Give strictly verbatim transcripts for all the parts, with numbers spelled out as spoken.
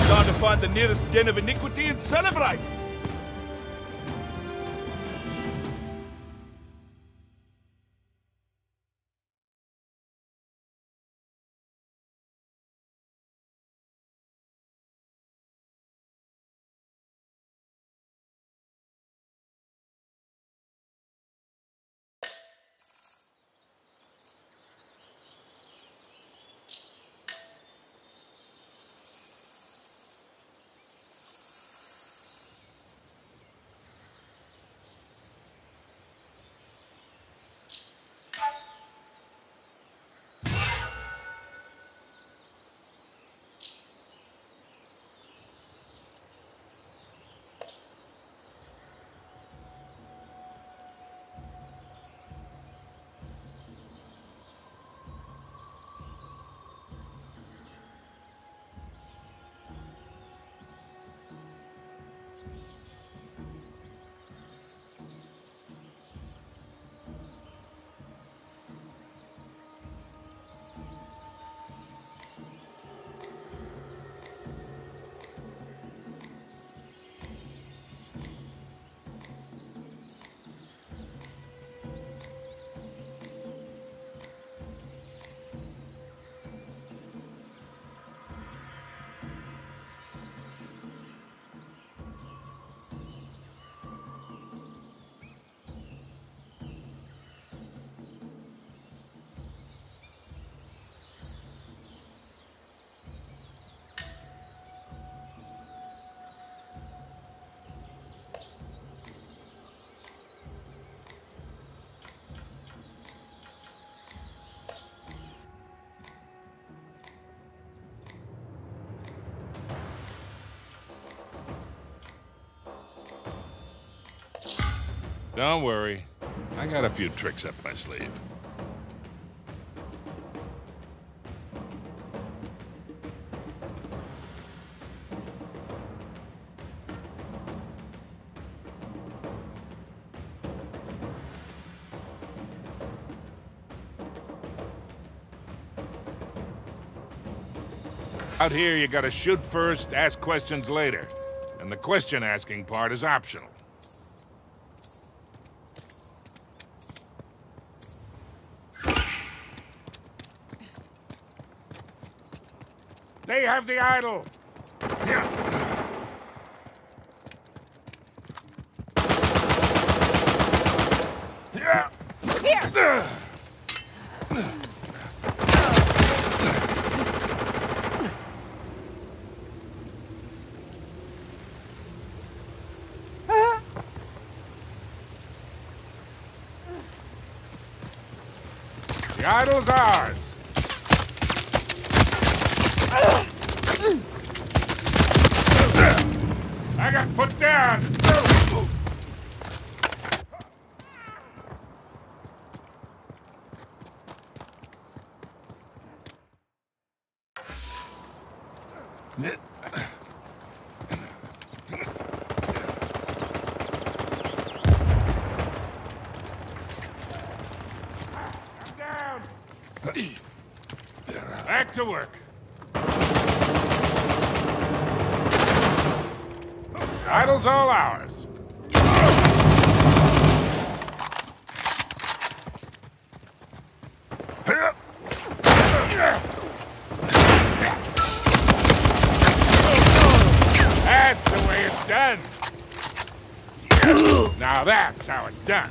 Time to find the nearest den of iniquity and celebrate! Don't worry. I got a few tricks up my sleeve. Out here, you gotta shoot first, ask questions later. And the question-asking part is optional. They have the idol! Here! The idol's ours! I got put down! I'm down! Back to work. The idol's all ours. That's the way it's done. Now that's how it's done.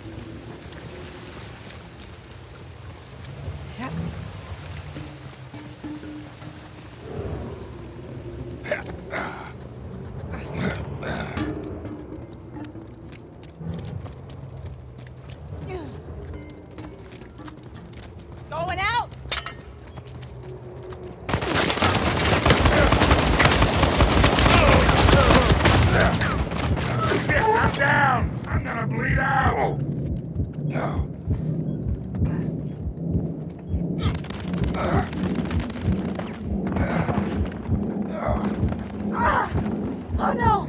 Going out! Shit, I'm down! I'm gonna bleed out! No. Oh no!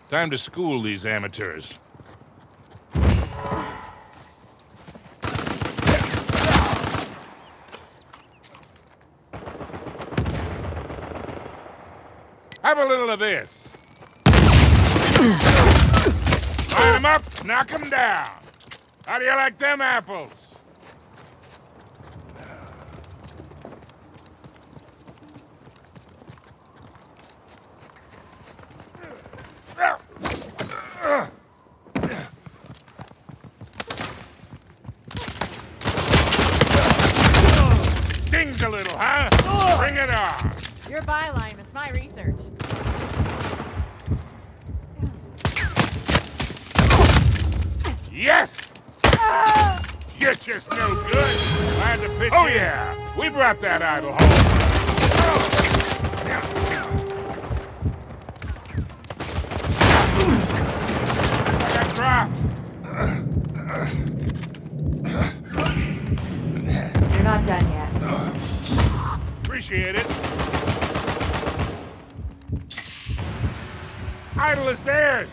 Time to school these amateurs. Have a little of this. Line them up, knock them down. How do you like them apples? Stings a little, huh? Bring it on. Your byline is my research. Yes! You're just no good. Glad to pitch oh, in. Yeah. We brought that idol home. I got dropped. You're not done yet. Appreciate it. Idol is theirs.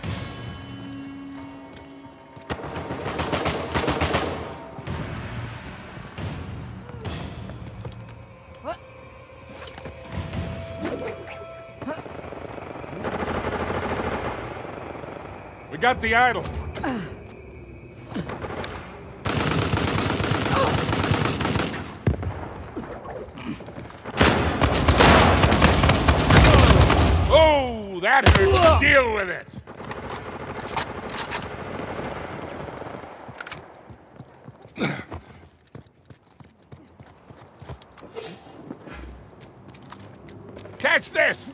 We got the idol. Oh, that hurt. Deal with it. Catch this.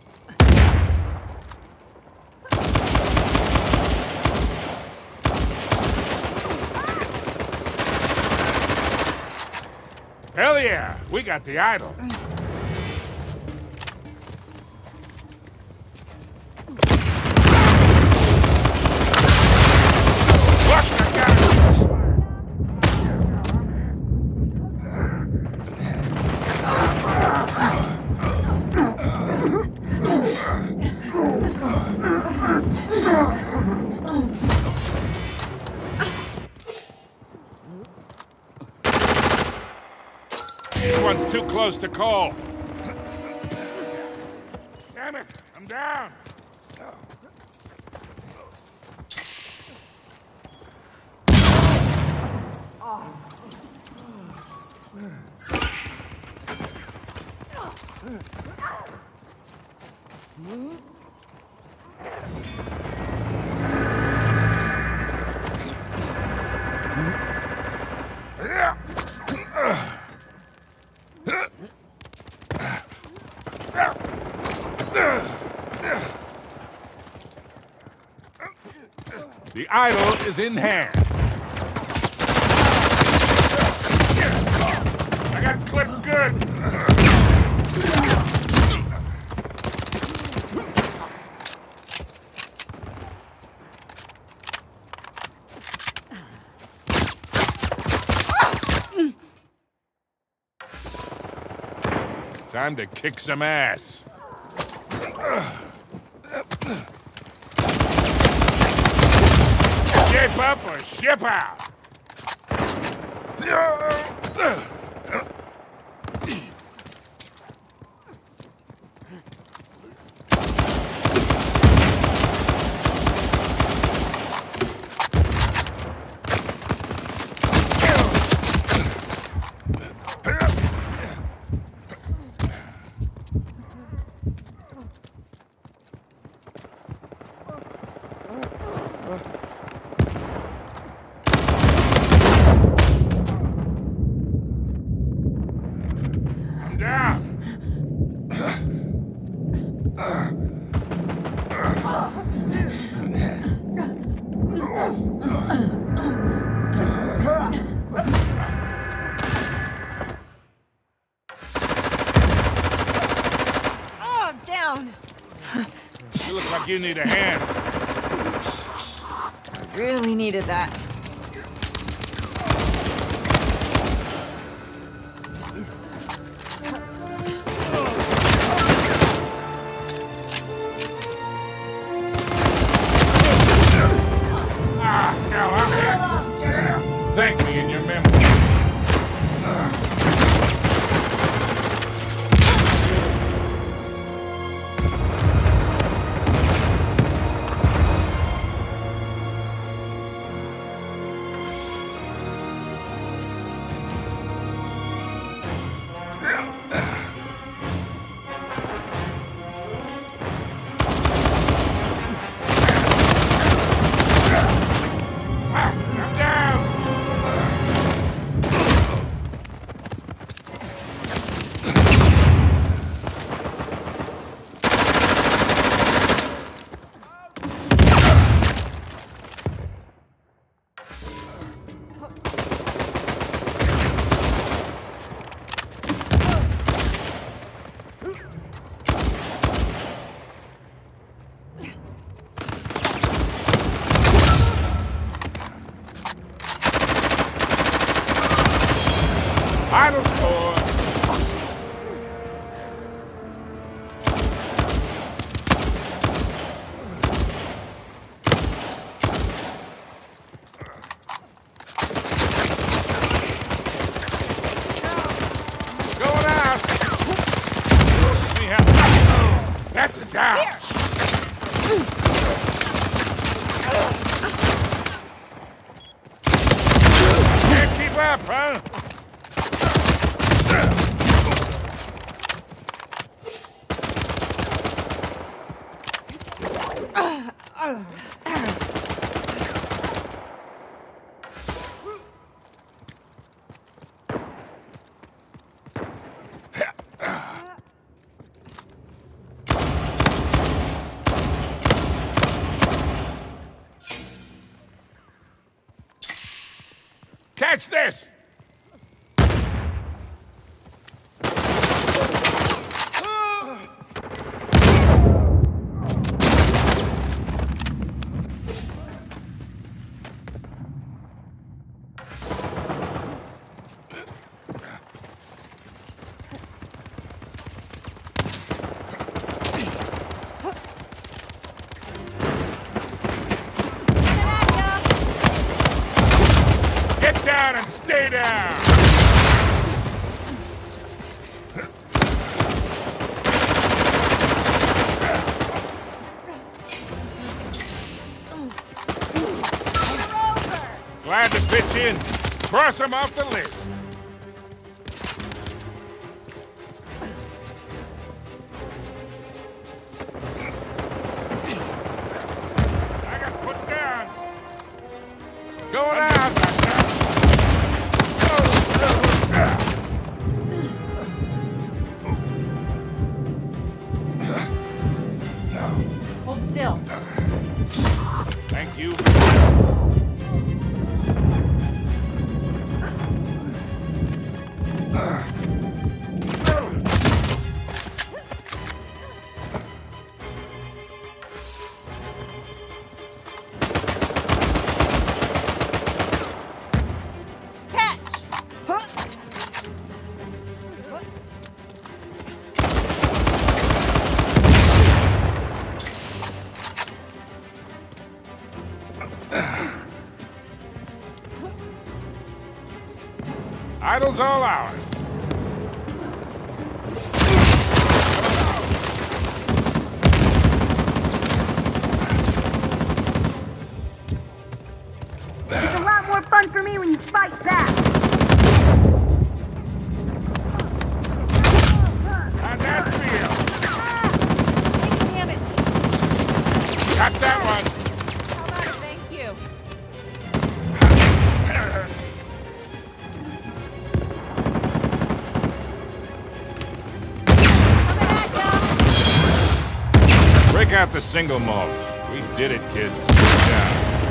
Hell yeah, we got the idol. Look, I got it. This one's too close to call. Damn it, I'm down. The idol is in hand. I got clipped good. Time to kick some ass. Shape up or ship out. You look like you need a hand. I really needed that. Idle score. Going out. Let me help. That's a down. Can't keep up, huh? Catch this! Get down and stay down! Glad to pitch in. Cross him off the list. I got put down. Going out. Hold still. Thank you. Idle's all ours. It's a lot more fun for me when you fight back. How'd that feel? Taking damage. Got that one. How about it? Thank you. Break out the single malt. We did it, kids. Good job.